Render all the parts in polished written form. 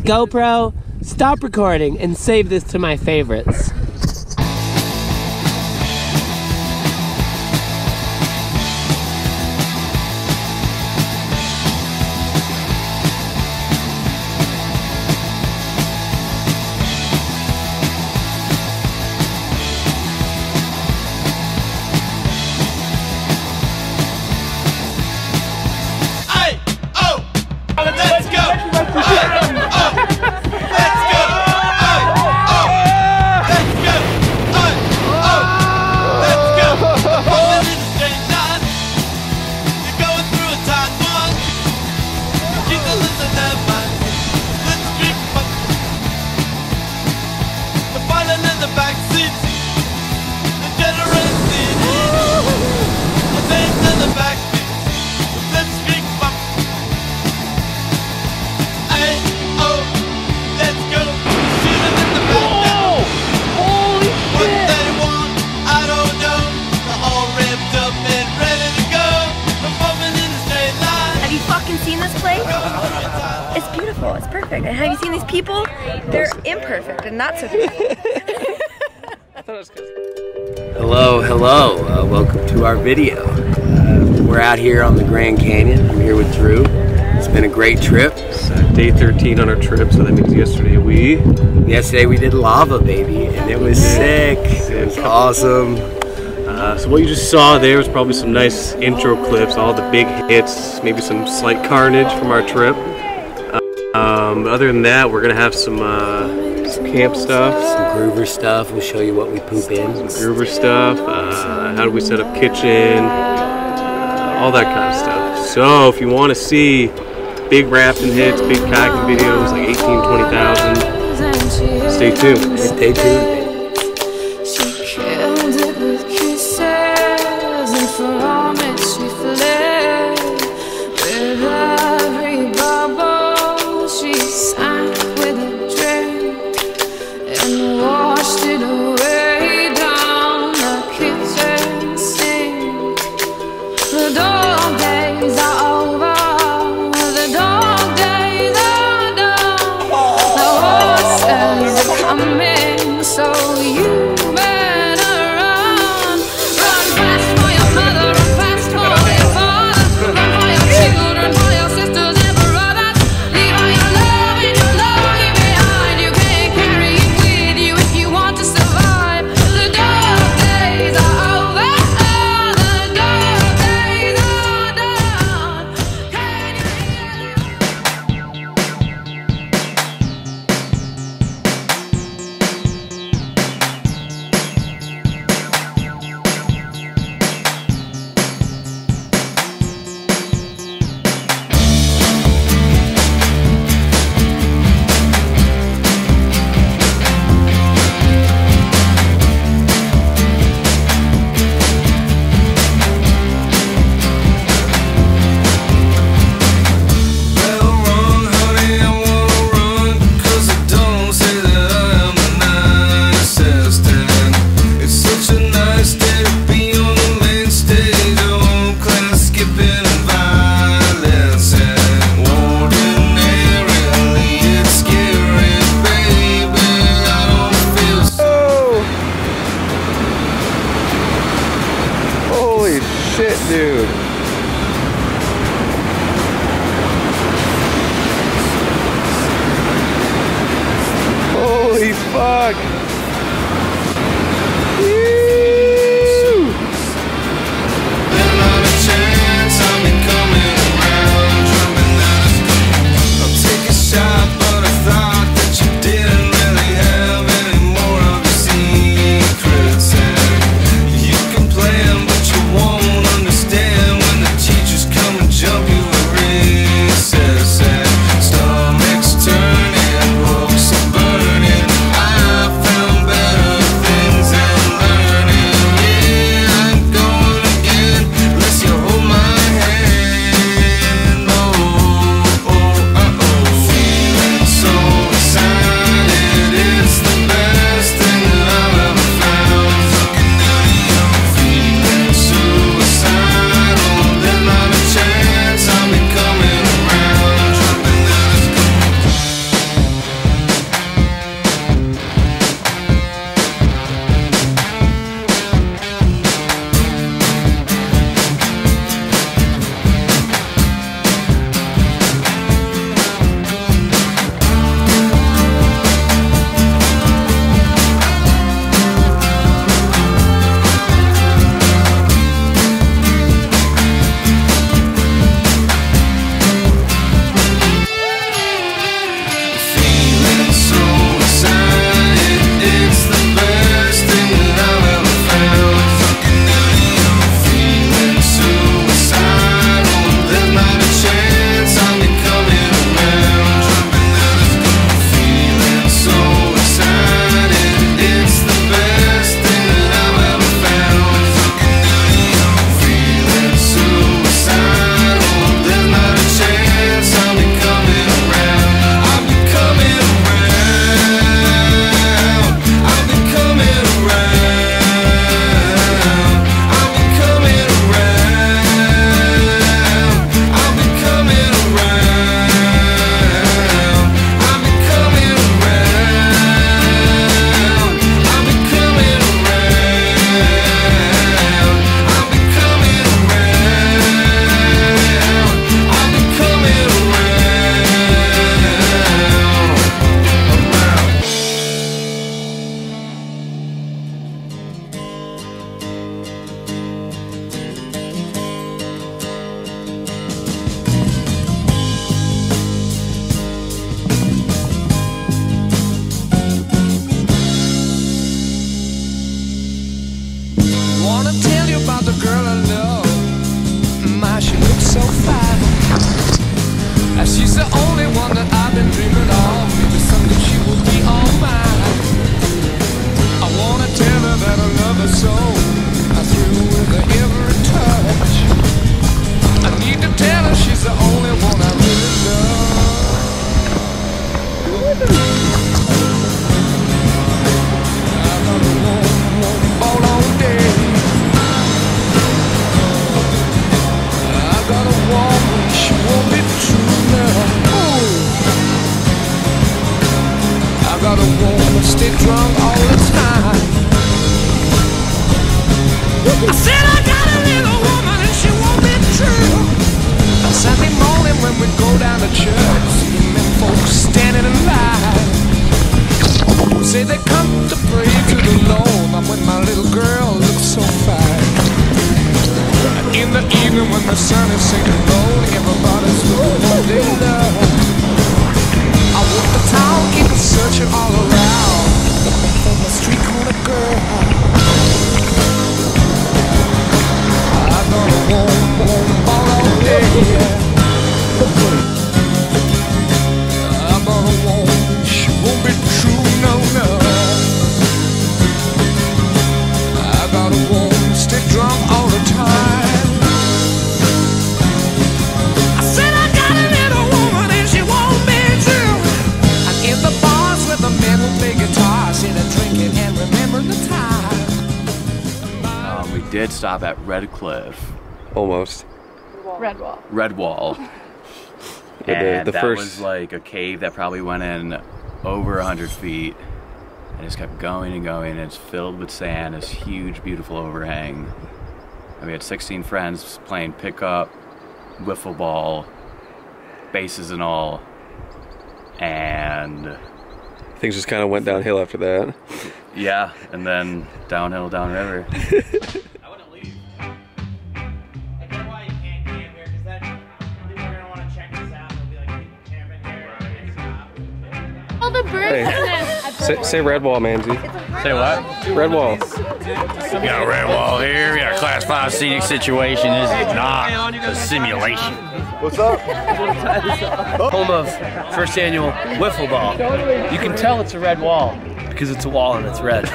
GoPro, stop recording, and save this to my favorites. It's beautiful, it's perfect. And have you seen these people? They're imperfect and not so good. Hello, hello. Welcome to our video. We're out here on the Grand Canyon. I'm here with Drew. It's been a great trip. It's day 13 on our trip, so that means yesterday we did lava, baby, and it was sick. It was awesome. So what you just saw there was probably some nice intro clips, all the big hits, maybe some slight carnage from our trip. But other than that, we're gonna have some camp stuff, some groover stuff. We'll show you what we poop in. Some groover stuff. How do we set up kitchen? All that kind of stuff. So if you want to see big rafting hits, big kayaking videos, like 18,000, 20,000, stay tuned. Stay tuned. Shit, dude. Holy fuck. Stomachs turning, books are burning. I found about the girl I love. My, she looks so fine. She's the only one that I've been dreaming of. Maybe someday she will be all mine. I wanna tell her that I love her so. I thrill with her every touch. I need to tell her she's the only one I really love. I got a woman all on day. I got a woman, she won't be true now. I got a woman, stay drunk all the time. I said I got a little woman and she won't be true. On Sunday morning when we go down to church, see the men folks standing in line. Say they come to pray to the Lord. I'm with my little girl, looks so fine. In the evening when the sun is sinking low, everybody's looking for their love. I walk the town, keep searching all around, looking for my street corner girl. I got a woman all on day. I got a woman, she won't be true, no, no. I got a woman, stay drunk all the time. I said I got a little woman and she won't be true. I'm in the bars with the men who play guitars, in a drinking and remember the time. We did stop at Red Cliff. Almost. Red wall. Red Wall. And that was like a cave that probably went in over 100 feet. And just kept going and going. And it's filled with sand, this huge, beautiful overhang. And we had 16 friends playing pickup, wiffle ball, bases and all. And things just kind of went downhill after that. yeah, and then downhill, downriver. I wouldn't leave. I get why you can't camp here, because then people are gonna want to check this out. They'll be like, people camping here. Stop. All the birds. Say Red Wall, Manzi. Say what? Red Wall. We got a red wall here. We got a class 5 scenic situation. This is not a simulation. What's up? Home of first annual wiffle ball. You can tell it's a red wall because it's a wall and it's red.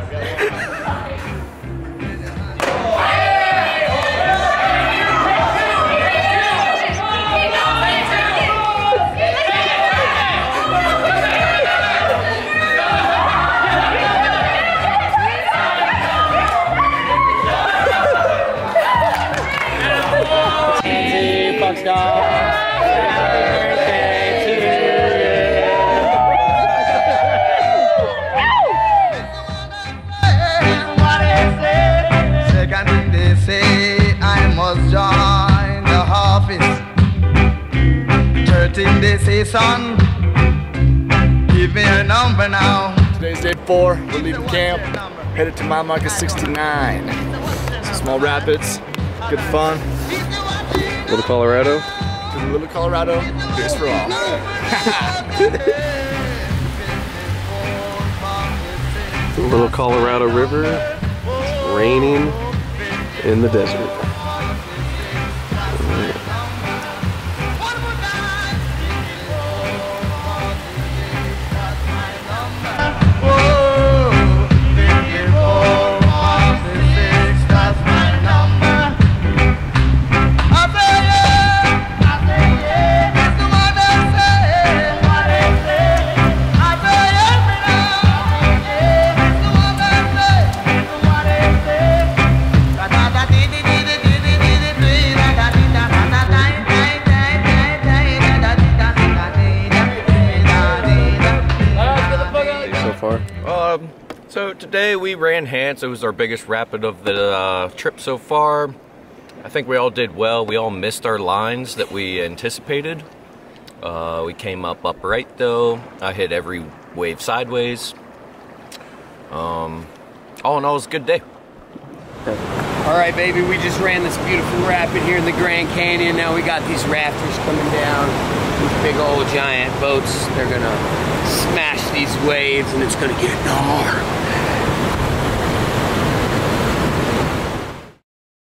They say, son, give me a number now. Today's day 4. We're leaving camp, headed to mile marker 69. Some small rapids, good fun. Little Colorado. Little Colorado, beers for all. The Little Colorado River. It's raining in the desert. So today we ran Hance. It was our biggest rapid of the trip so far. I think we all did well. We all missed our lines that we anticipated. We came up upright though. I hit every wave sideways. All in all, it was a good day. Alright baby, we just ran this beautiful rapid here in the Grand Canyon. Now we got these rafters coming down. These big old giant boats. They're gonna smash these waves and it's gonna get gnarly.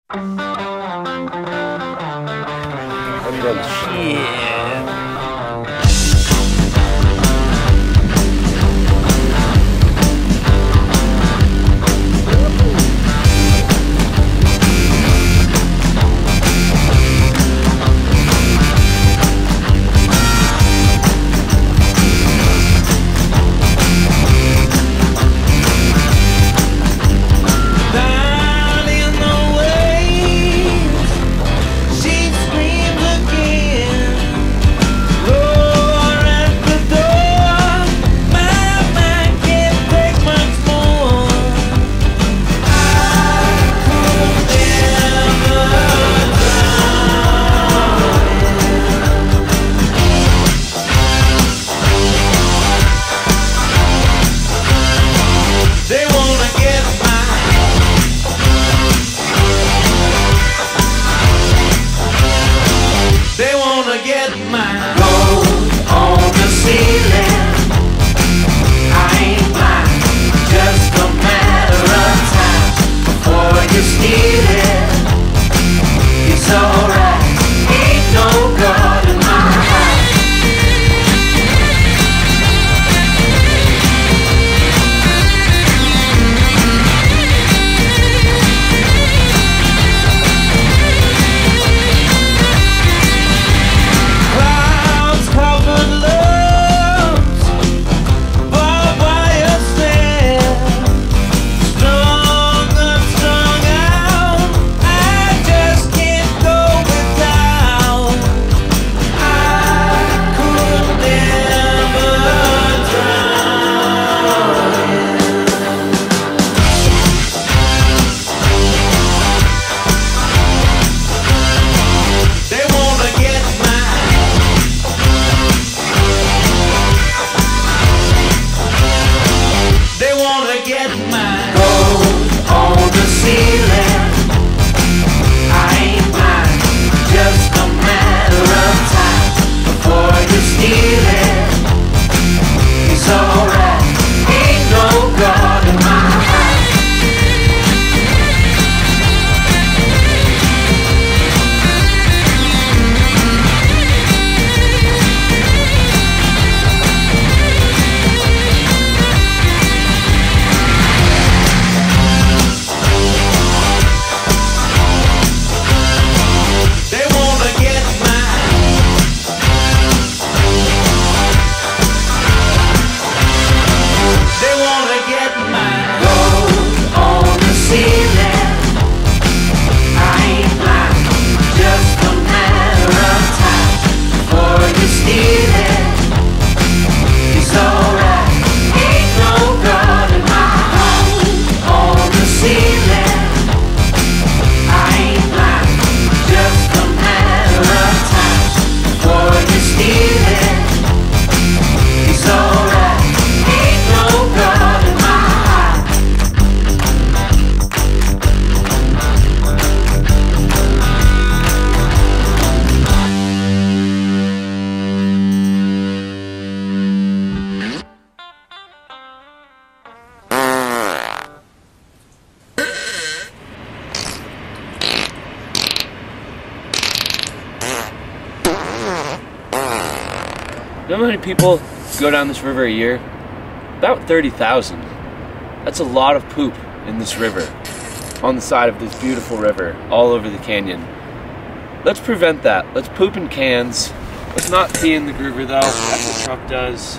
wanna get mine. Gold on the ceiling. I ain't blind, just a matter of time before you steal it. It's alright, ain't no God in my heart. You know how many people go down this river a year? About 30,000. That's a lot of poop in this river, on the side of this beautiful river, all over the canyon. Let's prevent that. Let's poop in cans. Let's not pee in the river though. That's what Trump does.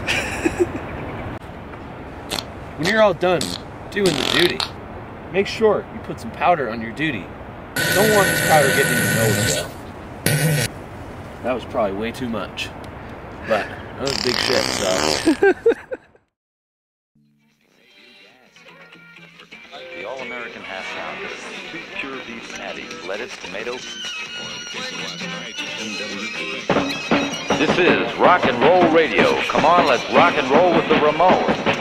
When you're all done doing the duty, make sure you put some powder on your duty. You don't want this powder getting in your nose though. That was probably way too much. But that was big shit, so. The all-American half pounder, 2 pure beef patties, lettuce, tomato. This is rock and roll radio. Come on, let's rock and roll with the Ramones.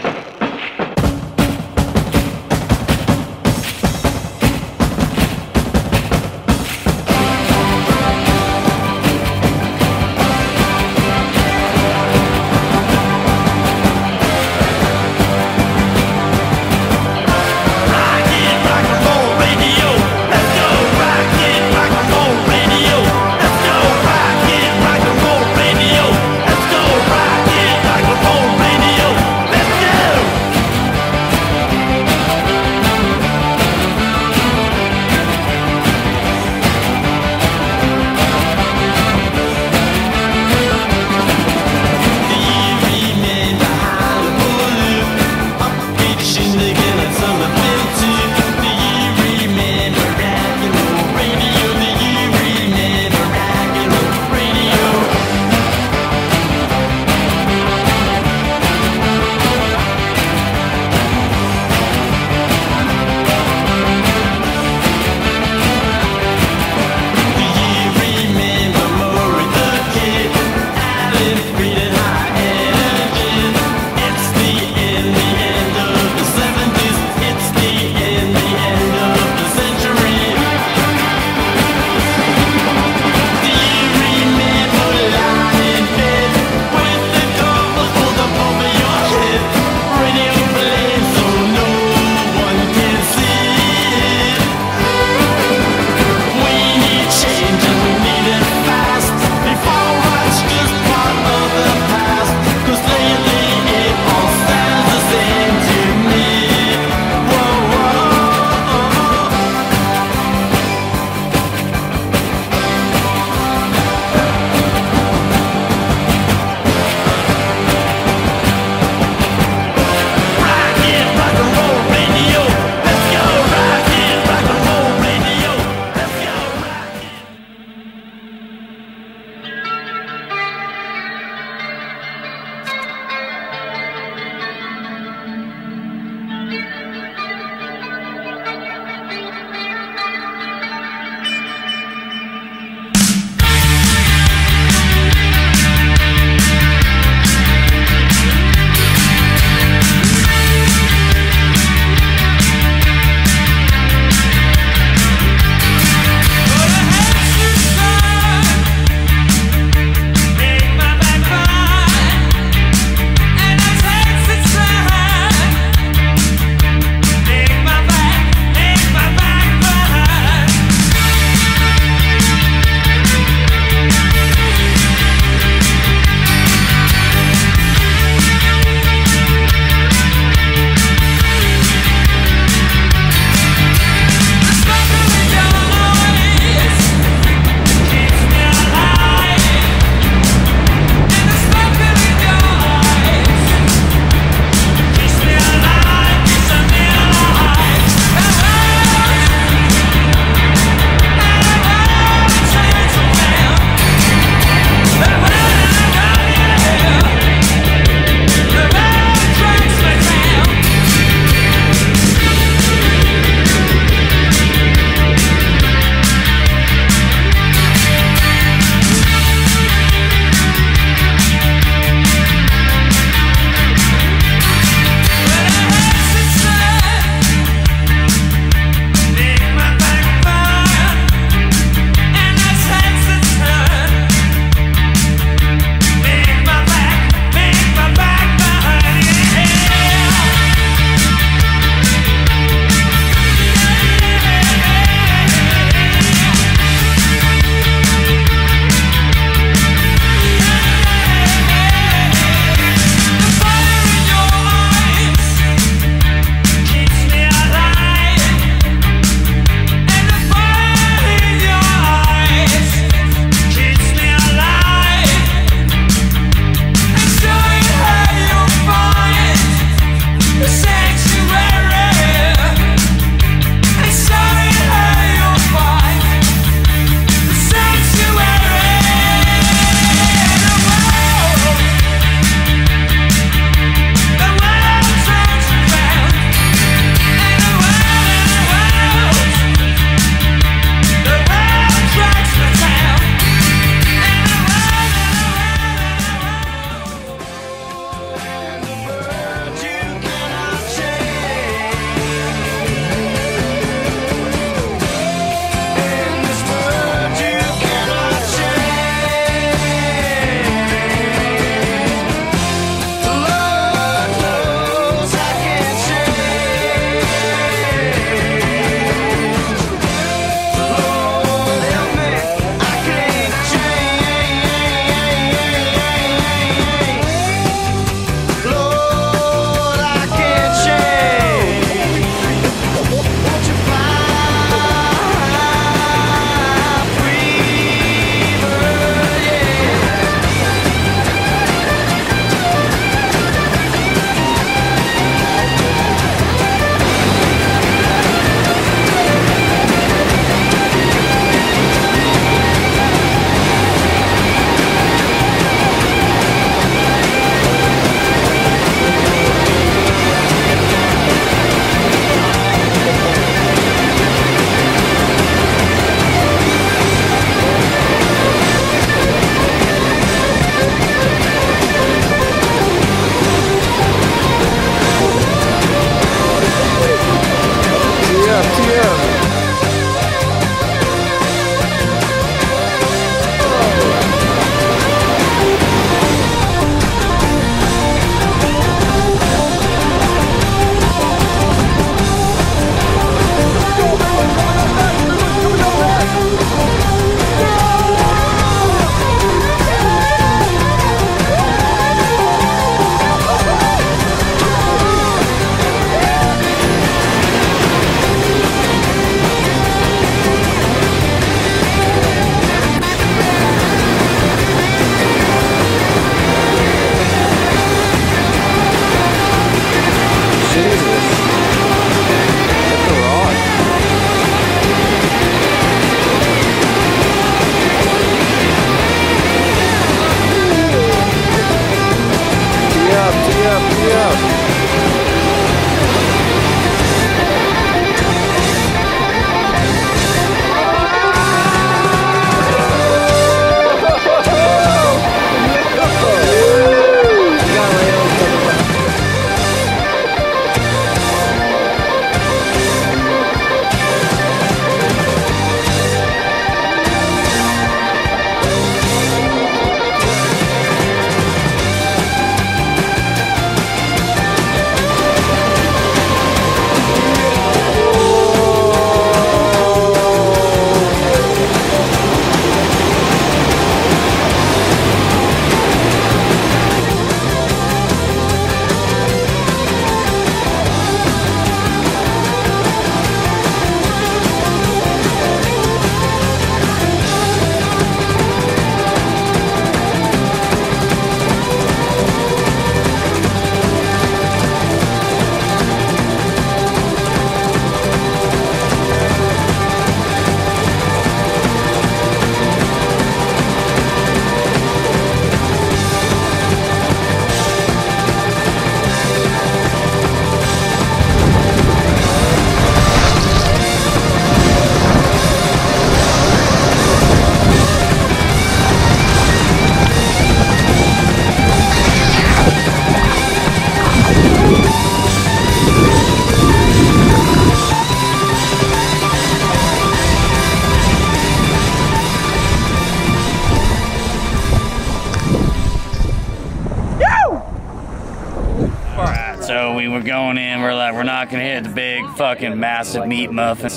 we're not gonna hit the big fucking massive meat muffin.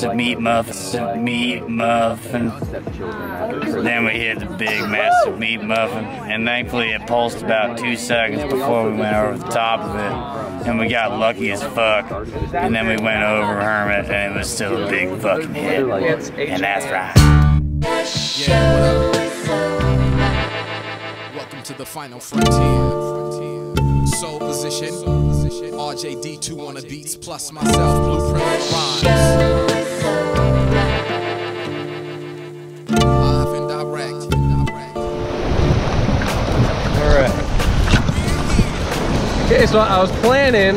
Then we hit the big massive meat muffin, and thankfully it pulsed about 2 seconds before we went over the top of it, and we got lucky as fuck. And then we went over Hermit, and it was still a big fucking hit, and that's right. Welcome to the final frontier. Soul position. RJD2 on the beats, plus myself, Blueprint rhymes. Live and direct. Alright. Okay, so I was planning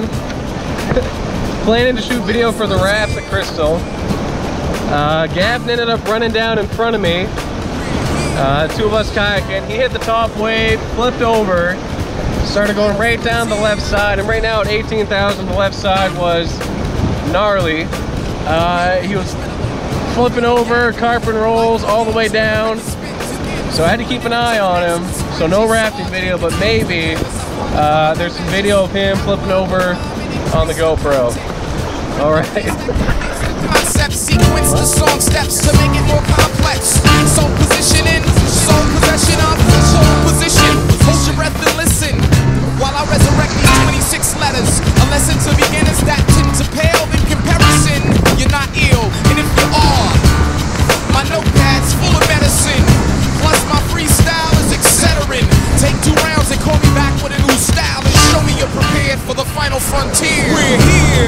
to shoot video for the rafts at Crystal. Gavin ended up running down in front of me. 2 of us kayaking. He hit the top wave, flipped over, started going right down the left side, and right now at 18,000 the left side was gnarly. He was flipping over, carping rolls all the way down, so I had to keep an eye on him. So no rafting video, but maybe there's some video of him flipping over on the GoPro. All right. Concept sequence the song steps to make it more complex. Soul positioning, soul possession of soul position. Hold your breath and listen while I resurrect these 26 letters. A lesson to beginners that tend to pale in comparison. You're not ill, and if you are, my notepad's full of medicine. Plus my freestyle is etc. Take 2 rounds and call me back with a new style and show me you're prepared for the final frontier. We're here.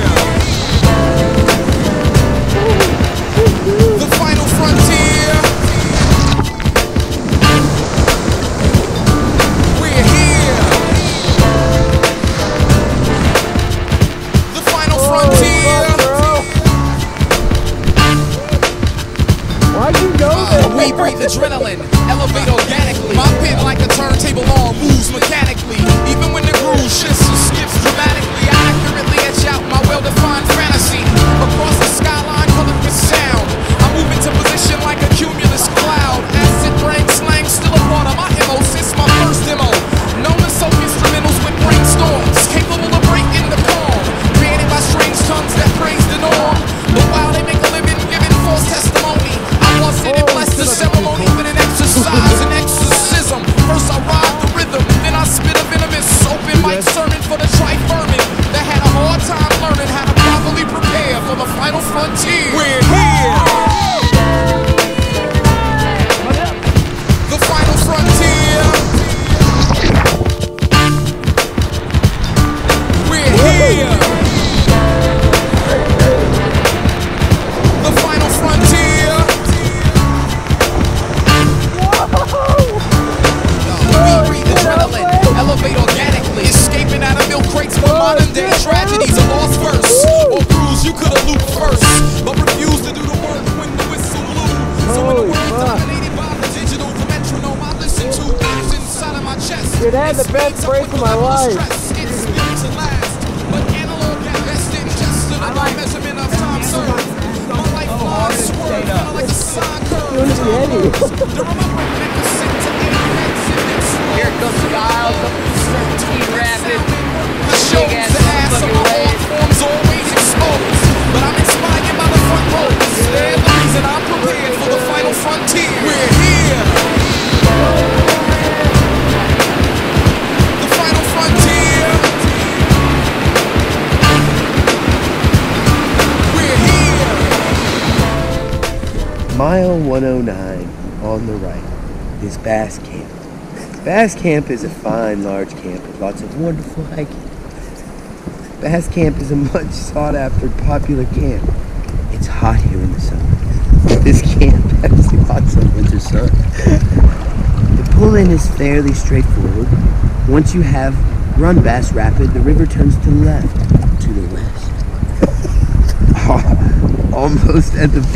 The final frontier. We're here. The final frontier. Why'd you go there? We breathe adrenaline, elevate organically. My pen like a turntable arm moves mechanically. Even when the groove shifts or skips dramatically, I accurately etch out my well-defined fantasy. Across the skyline colored with sound, I move into position like a cumulus cloud. Acid brain slang still a part of my MO since my first demo. Known as soap instrumentals with brainstorms, capable of breaking the calm. Created by strange tongues that praise the norm. But while they make a living giving false testimony, I was in and blessed the ceremony with an exercise and exorcism. First I ride the rhythm, then I spit a venomous open mic sermon for the tri-vermin that had a hard time learning how to properly prepare for the final frontier. We're here. The final frontier. We're here. The final frontier. We breathe adrenaline, elevate organically, escaping out of milk crates for modern day tragedies. A lost verse or cruise you could have looped first, but refused to do the work when the whistle blew. So when the world dominated by the digital, the metronome I listen to is inside of my chest. Dude, I had the best break of my life. It's built to last, but analog got best ingested on my measurement of time served. My life flies swirl, kind of like a sine curve. The remembering that the sin to Here comes Kyle, Team Rapid. the show, the ass of my art forms always exposed. But I'm inspired by the front rows. They're the reason I'm prepared for the final frontier. We're here. The final frontier. We're here. Mile 109 on the right is Bass Camp. Bass Camp is a fine, large camp with lots of wonderful hiking. Bass Camp is a much sought-after, popular camp. It's hot here in the summer. This camp has lots of winter sun. The pull-in is fairly straightforward. Once you have run Bass Rapid, the river turns to the left, to the west. Almost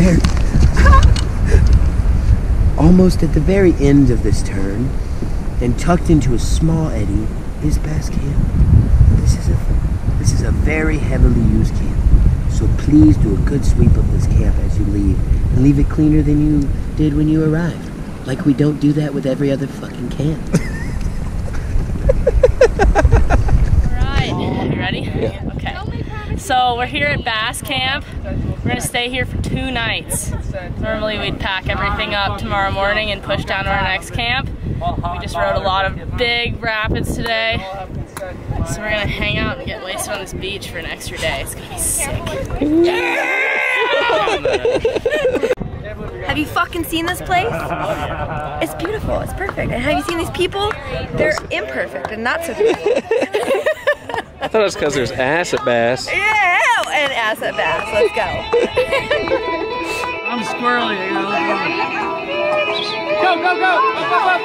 at the very end of this turn, and tucked into a small eddy, is Bass Camp. This is a very heavily used camp, so please do a good sweep of this camp as you leave, and leave it cleaner than you did when you arrived. Like we don't do that with every other fucking camp. Alright, you ready? Yeah. Okay. So we're here at Bass Camp. We're gonna stay here for 2 nights. Normally we'd pack everything up tomorrow morning and push down to our next camp. We just rode a lot of big rapids today. So we're gonna hang out and get wasted on this beach for an extra day. It's gonna be sick. Have you fucking seen this place? It's beautiful, it's perfect. And have you seen these people? They're imperfect and not so beautiful. I thought it was because there's ass at Bass. Yeah, and ass at Bass. Let's go. I'm squirrely. Go, go, go! Up, up, up!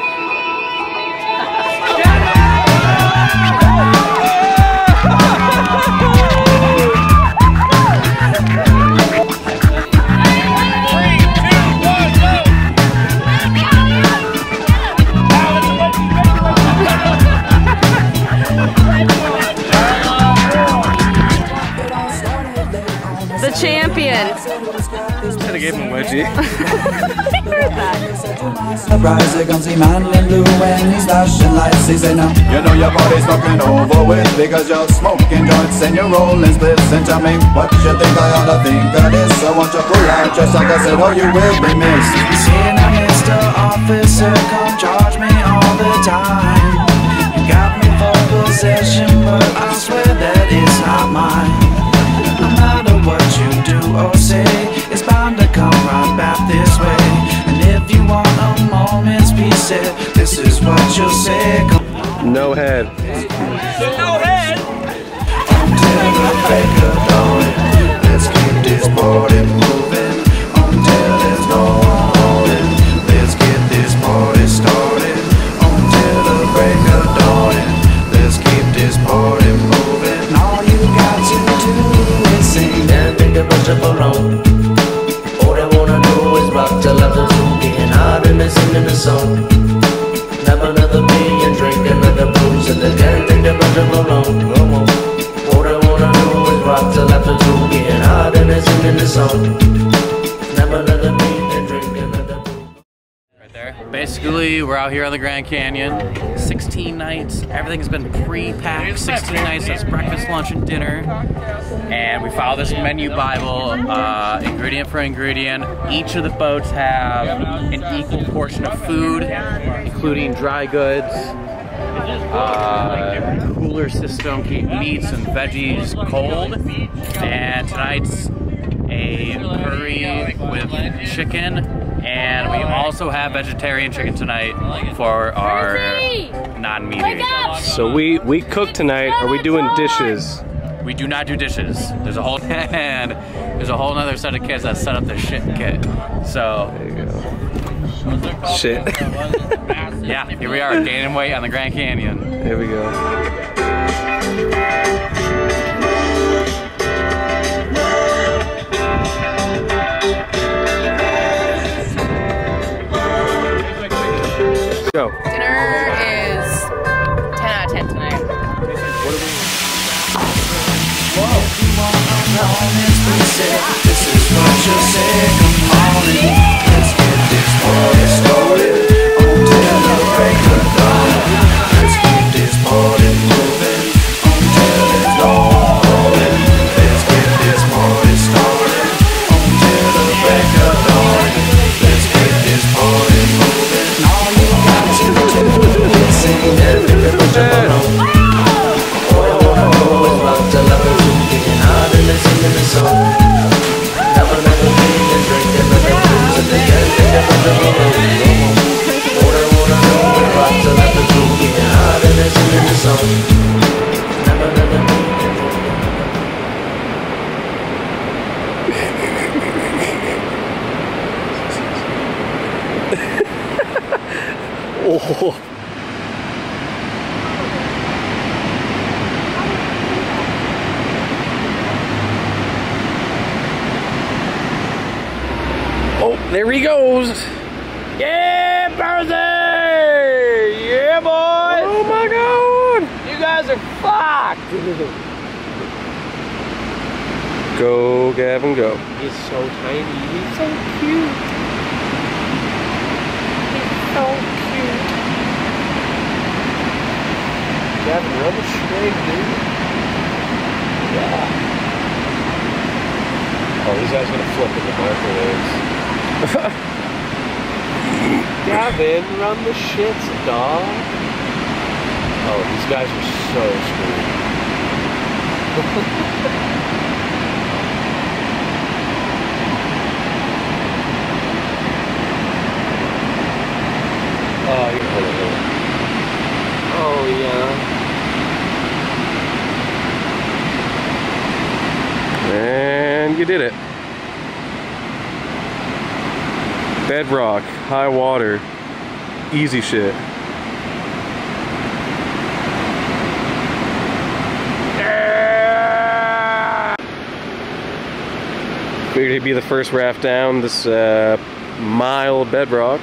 The champion. Should have gave him a wedgie. Surprise, here comes the man in blue and he's flashing lights. He said, "Now you know your body's fucking over with because you're smoking joints and you're rolling splits. And tell me what you think I ought to think of this. So won't you pull out just like I said, or you will be missed." Saying I'm Mr. Officer, come charge me all the time. You got me for possession, but I swear that it's not mine. No matter what you do or say, it's bound to come right back this way. And if you want a moment's peace, this is what you'll say. No head. No head! Until the break of dawn, let's keep this party moving. Until there's no one holding, let's get this party started. Until the break of dawn, let's keep this party moving. All you got to do is sing and think about your phone. All they wanna do is rock till after 2, getting hot and singing the song. Have another beer and drink another booze, and they can't think about your phone. Come on. All they wanna do is rock till after 2, getting hot and singing the song. Have another beer and drink another booze. Right there. Basically, we're out here on the Grand Canyon. 16 nights. Everything's been pre-packed. 16 nights. That's breakfast, lunch, and dinner. And we follow this menu Bible, ingredient for ingredient. Each of the boats have an equal portion of food, including dry goods, cooler system, keep meats and veggies cold. And tonight's a curry with chicken, and we also have vegetarian chicken tonight for our non-meat eating. So we cook tonight. Are we doing dishes? We do not do dishes. There's a whole other set of kids that set up the shit kit. So there you go. Shit. Yeah, here we are gaining weight on the Grand Canyon. Here we go. Go. Dinner is 10 out of 10 tonight. This is what you say, come on in. Let's get this party started. Until the break of dawn, let's keep this party moving. Until there's no one holding, let's get this party started. Until the break of dawn, let's keep this party moving. All you got to do is sing and think about your phone. All I wanna do is rock till I feel you getting hot and singing the song. Have another beer and drink another booze, and they can't think about your phone. All I wanna do is rock till I feel you getting hot and singing the song. Have another beer. Oh. Oh, there he goes. Yeah, birthday! Yeah, boy! Oh my God! You guys are fucked! Go, Gavin, go. He's so tiny. He's so cute. He's so cute. Gavin, rub a string, dude. Yeah. Oh, these guys are gonna flip in the microwaves. Gavin, run the shits, dog. Oh, these guys are so screwed. Oh, you hold it. Oh, yeah. And you did it. Bedrock, high water, easy shit. Figured he'd be the first raft down this mile of bedrock.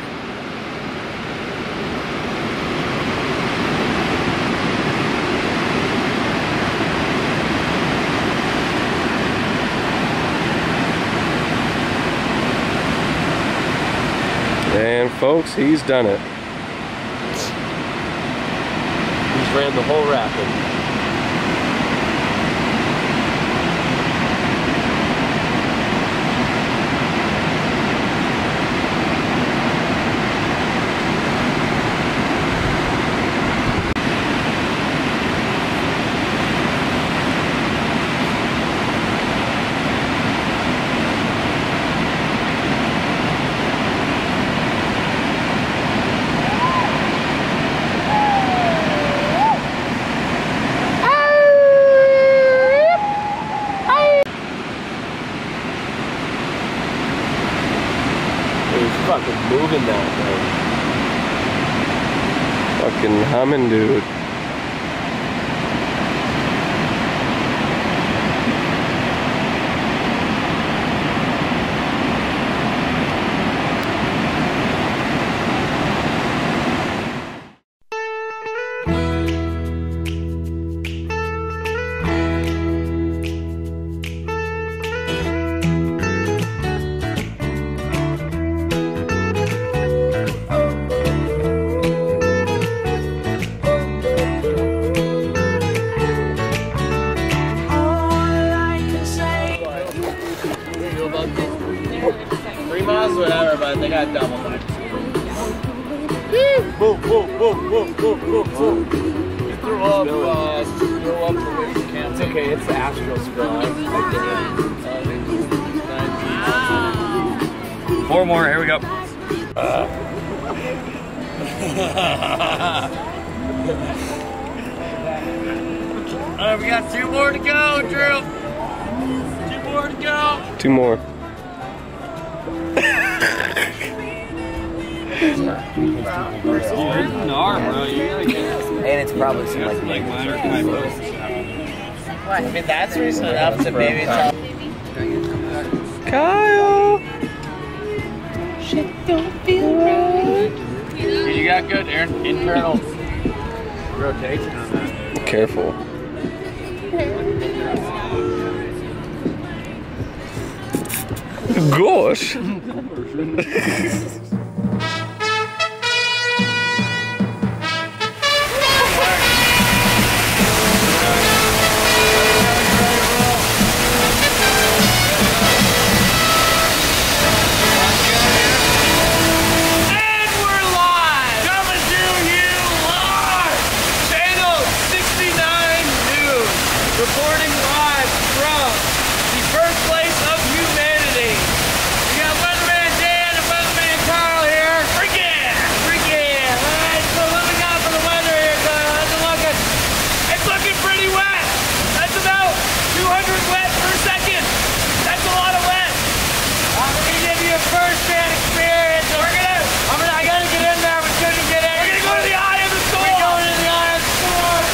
And folks, he's done it. He's ran the whole rapid. Fucking moving that thing. Fucking humming, dude. Whatever, but they got double back. Whoa, whoa, whoa, whoa, whoa, whoa, whoa. You threw up the waste can. It's okay, it's the Astro spill. Four more, here we go. Alright, we got 2 more to go, Drew. 2 more to go. 2 more. And it's probably some like minor I mean, that's reason enough to maybe tell. Kyle! Shit don't feel right. You got good internal rotation on that. Careful. Gosh! Reporting live from the birthplace of humanity. We got Weatherman Dan and Weatherman Carl here. Freaking! Alright, so looking out for the weather here, Kyle. How's it looking? It's looking pretty wet. That's about 200 wet per second. That's a lot of wet. I'm gonna give you a first-hand experience. I gotta get in there, but couldn't get in. We're gonna go to the eye of the storm. We're going to the eye of the storm.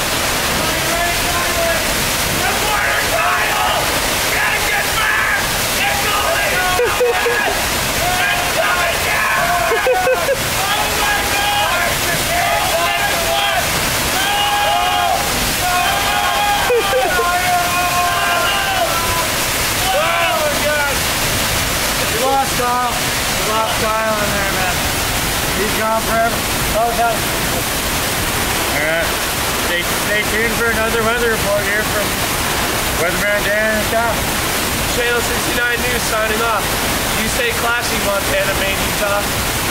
Lost Kyle in there, man. He's gone forever. Oh, no. Alright. Stay tuned for another weather report here from Weatherman Dan and Kyle. Channel 69 News signing off. You stay classy, Montana, Maine, Utah.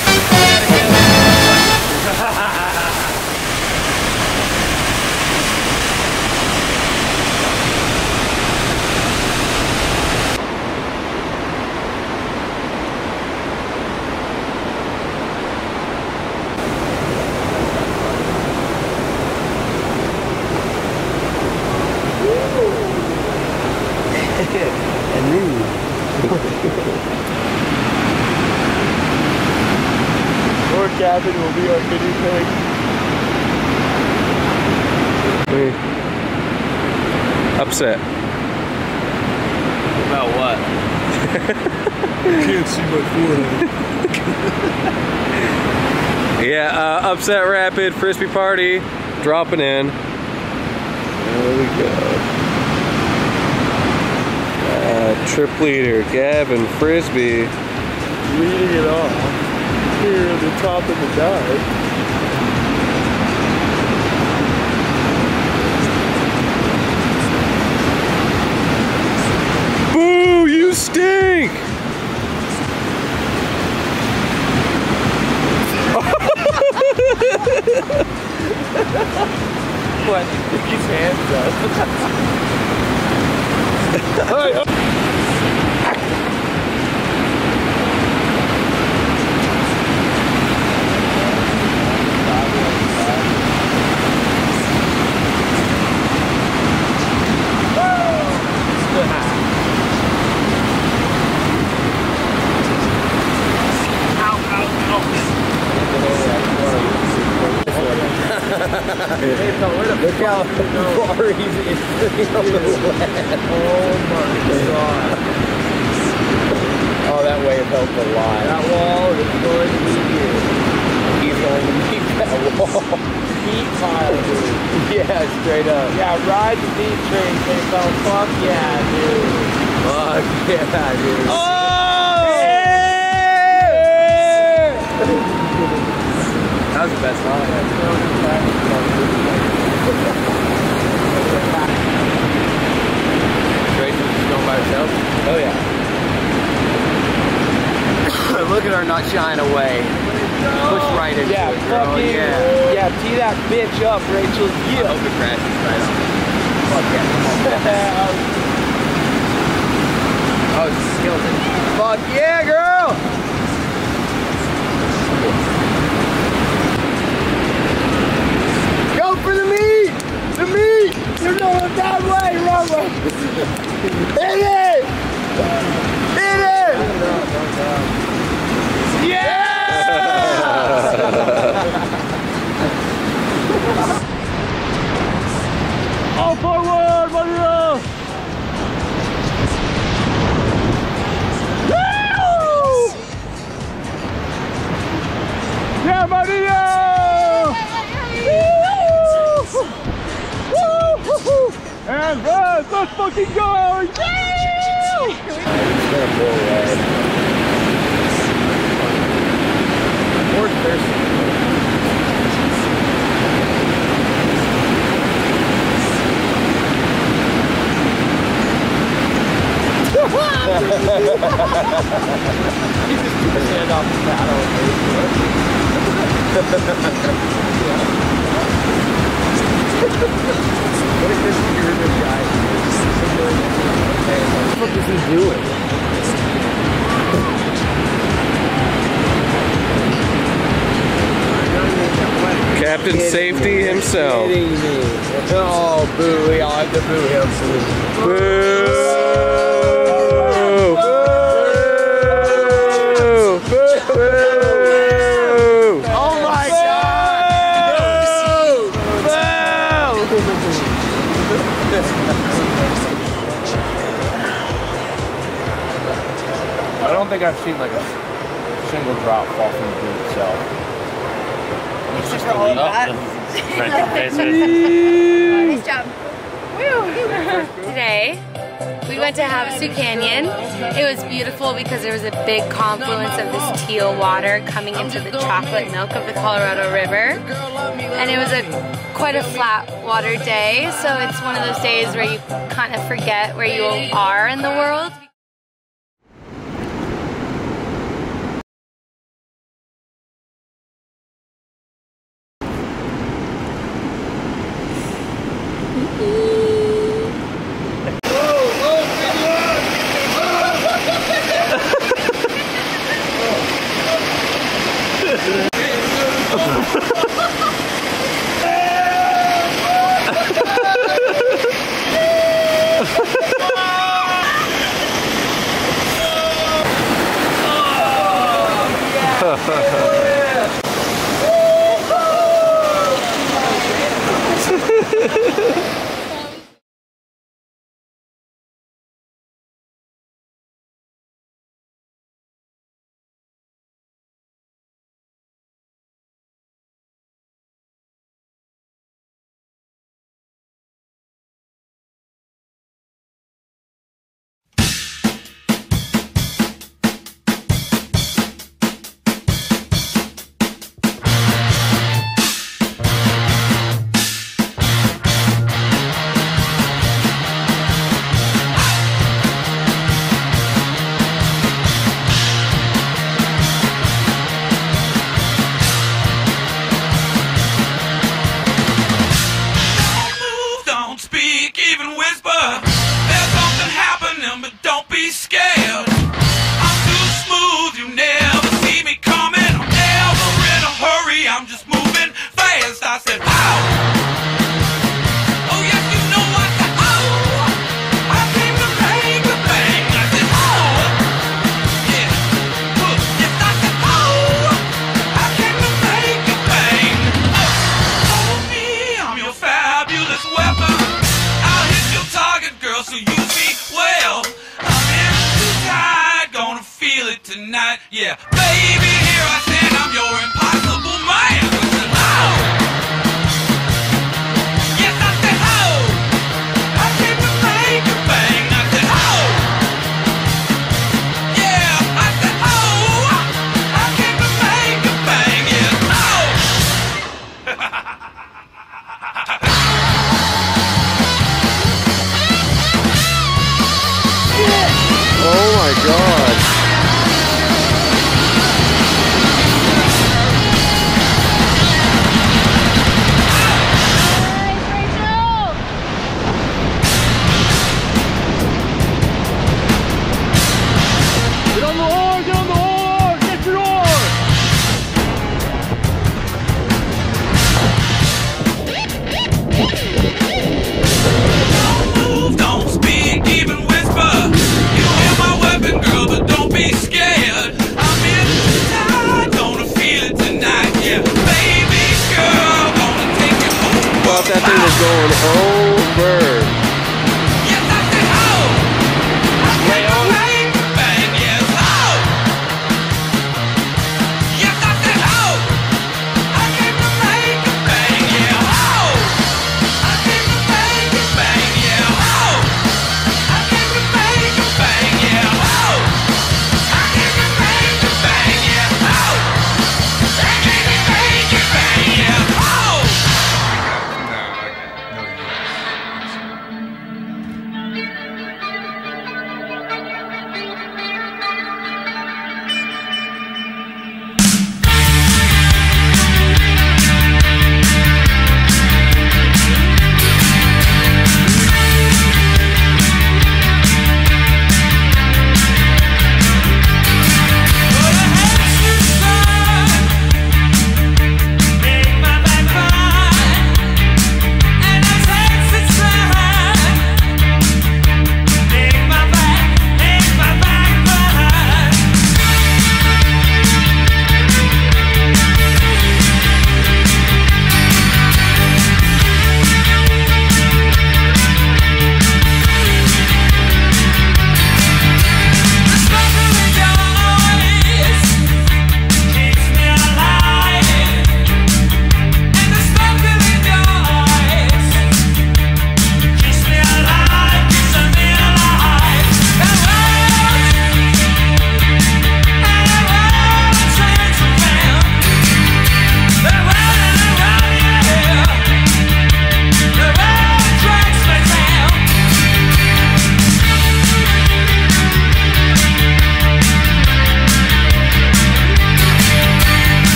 Or Gavin will be our guinea pig. Upset. About what? Can't see my forehead. Yeah, Upset Rapid Frisbee Party dropping in. There we go. Trip leader Gavin Frisbee Leading it off here at the top of the dive. Boo! You stink! What? Stick his hands up. Hey, Look how far he's in the wet. oh my god. Oh, that wave helped a lot. That wall is going to be here. He's going to meet that wall. Heat pile, dude. Yeah, straight up. Yeah, ride the D train, take off. Fuck yeah, dude. Fuck yeah, dude. Oh! That was the best line. Rachel's just going by herself? Oh yeah. Look at her not shying away. Push right into yeah, it, girl. Yeah, tee that bitch up, Rachel. Yeah. I hope it crashes right on. Fuck yeah, come on. Oh, she killed it. Fuck yeah, girl! Go for the meat! The meat! You're going that way, wrong way. Hit it! Hit it! Yeah! All forward, Mario! Woo! Yeah, Mario! And let's fucking go! More thirsty. He's just gonna stand off the paddle and wait for it. What if this pyramid guy is what is he doing? Captain Safety himself. Oh, boo. We all have to boo him. Boo! Oh my God! I don't think I've seen like a single drop fall from the boot itself. It's just a leak. Nice job. Today, we went to Havasu Canyon. It was beautiful because there was a big confluence of this teal water coming into the chocolate milk of the Colorado River. And it was quite a flat water day, so it's one of those days where you kind of forget where you are in the world. Tonight, yeah, baby, here I stand, I'm your impossible man. I said, oh. Yes, I said, oh. I came to make a bang. I said, oh. Yeah, I said, oh. I came to make a bang. Yeah, oh. Oh my God.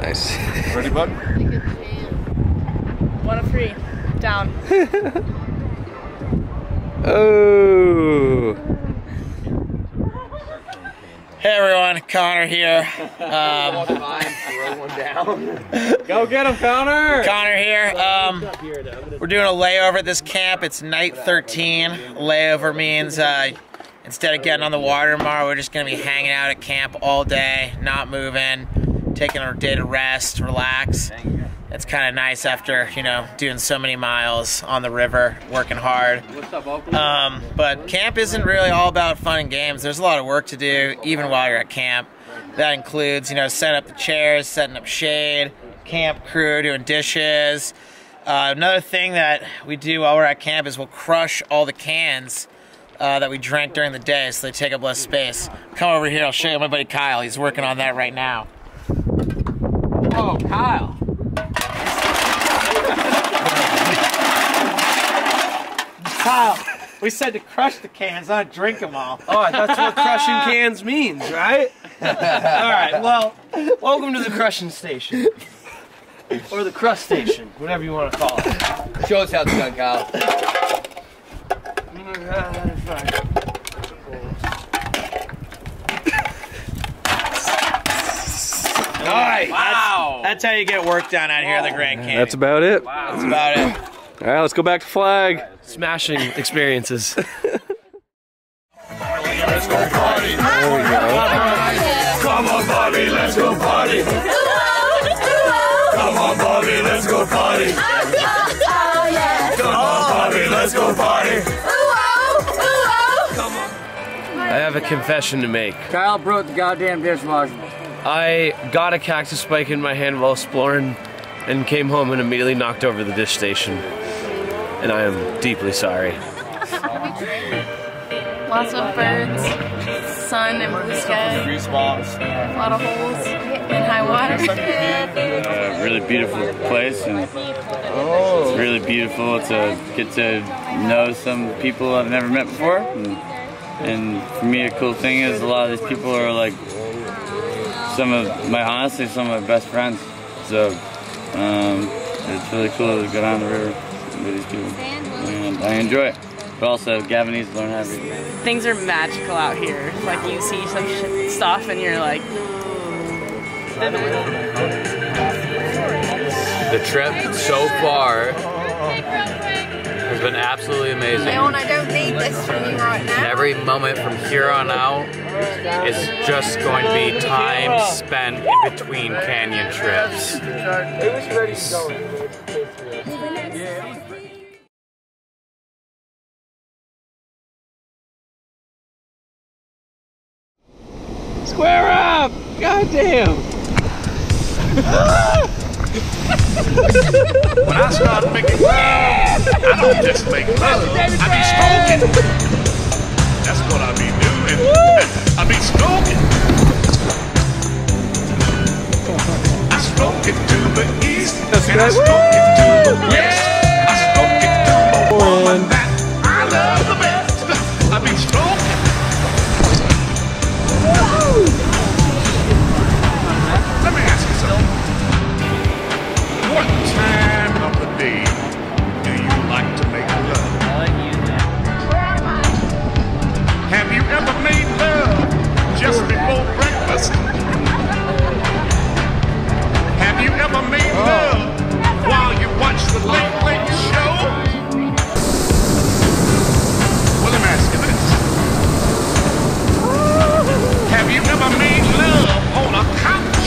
Nice. Ready, bud? One of three. Down. Oh. Hey everyone, Connor here. Go get him, Connor! Connor here. We're doing a layover at this camp. It's night 13. Layover means instead of getting on the water tomorrow, we're just gonna be hanging out at camp all day, not moving, taking our day to rest, relax. It's kind of nice after, you know, doing so many miles on the river, working hard. But camp isn't really all about fun and games. There's a lot of work to do, even while you're at camp. That includes, you know, setting up the chairs, setting up shade, camp crew doing dishes. Another thing that we do while we're at camp is we'll crush all the cans that we drank during the day, so they take up less space. Come over here, I'll show you my buddy Kyle. He's working on that right now. Oh, Kyle. Kyle, we said to crush the cans, not drink them all. Oh, that's what crushing cans means, right? Alright, well, welcome to the crushing station. Or the crust station, whatever you want to call it. Show us how it's done, Kyle. Alright, wow. That's how you get work done out here in the Grand Canyon. That's about it. Wow. That's about it. All right, let's go back to flag. Smashing experiences. Let's go party. There we go. Come on, Bobby, let's go party. Come on, Bobby, let's go party. Come on, Bobby, let's go party. I have a confession to make. Kyle broke the goddamn dishwasher. I got a cactus spike in my hand while exploring and came home and immediately knocked over the dish station. And I am deeply sorry. Lots of birds, sun and blue sky. A lot of holes in high water. Really beautiful place, and it's really beautiful to get to know some people I've never met before. And for me, a cool thing is a lot of these people are like honestly some of my best friends. So it's really cool to go down the river with these people, and I enjoy it. But also, Gavin needs to learn how to read. Things are magical out here. Like you see some stuff and you're like, The trip so far has been absolutely amazing. Leon, I don't need this from you right now. And every moment from here on out is just going to be time spent in between canyon trips. It was ready to go. Square up! Goddamn! When I start making love, I don't just make love. I be stroking. That's what I be doing. I be stroking. I stroke it to the east, and I stroke it to the west. I stroke it to the woman that I love the best. I be stroking. Let me ask you something. What time of the day do you like to make love? Have you ever made love just before breakfast? Have you ever made love while you watch the Late Late Show? Well, let me ask you this. Have you ever made love on a couch?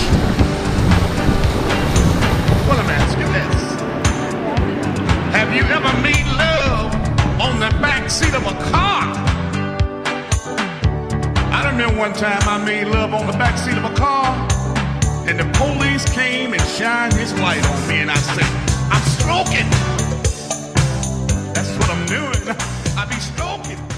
Well, let me ask you this. Have you ever made love on the back seat of a car? I remember one time I made love on the back seat of a car, and the police came and shined his light on me, and I said, I'm stroking. That's what I'm doing. I be stroking.